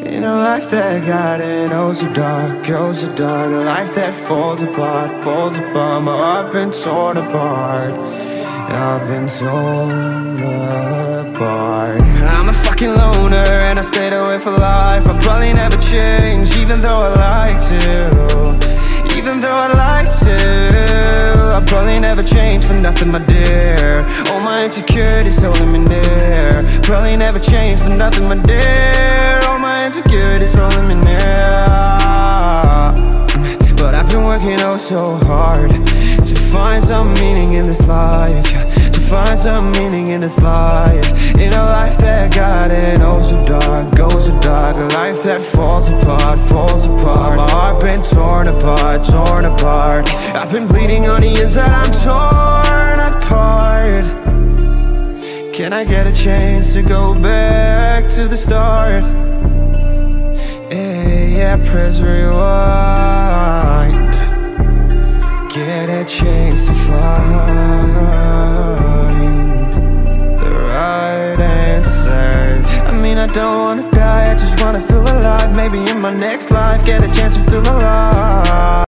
In a life that got it oh so dark, oh so dark. A life that falls apart, falls apart. My heart been torn apart, I've been torn apart. I'm a fucking loner and I stayed away for life. I'll probably never change, even though I like to. Even though I like to, I'll probably never change for nothing, my dear. All my insecurities holding me near. Probably never change for nothing, my dear. All my insecurities holding me near. But I've been working oh so hard to find some meaning in this life, yeah. To find some meaning in this life. In a life that got it oh so dark, oh so dark. A life that falls apart, falls apart. My heart been torn apart, torn apart. I've been bleeding on the inside, I'm torn apart. Can I get a chance to go back to the start? Yeah, press rewind. Get a chance to find the right answers. I mean, I don't wanna die, I just wanna feel alive. Maybe in my next life, get a chance to feel alive.